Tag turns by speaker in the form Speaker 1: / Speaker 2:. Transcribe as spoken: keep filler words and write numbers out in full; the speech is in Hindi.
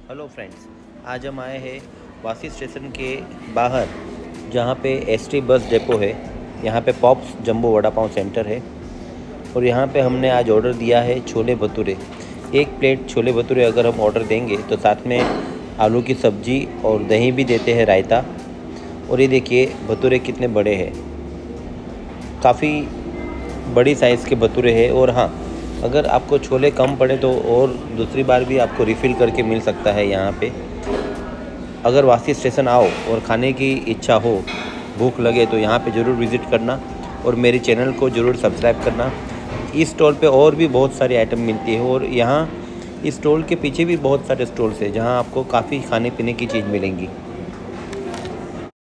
Speaker 1: हेलो फ्रेंड्स, आज हम आए हैं वासी स्टेशन के बाहर, जहाँ पे एसटी बस डिपो है। यहाँ पे Pops jumbo vada pav centre है और यहाँ पे हमने आज ऑर्डर दिया है छोले भटूरे। एक प्लेट छोले भटूरे अगर हम ऑर्डर देंगे तो साथ में आलू की सब्जी और दही भी देते हैं, रायता। और ये देखिए भटूरे कितने बड़े हैं, काफ़ी बड़ी साइज़ के भटूरे हैं। और हाँ, अगर आपको छोले कम पड़े तो और दूसरी बार भी आपको रिफ़िल करके मिल सकता है यहाँ पे। अगर वासी स्टेशन आओ और खाने की इच्छा हो, भूख लगे, तो यहाँ पे ज़रूर विज़िट करना और मेरे चैनल को ज़रूर सब्सक्राइब करना। इस स्टॉल पे और भी बहुत सारी आइटम मिलती है और यहाँ इस स्टॉल के पीछे भी बहुत सारे स्टॉल्स हैं जहाँ आपको काफ़ी खाने पीने की चीज़ मिलेंगी।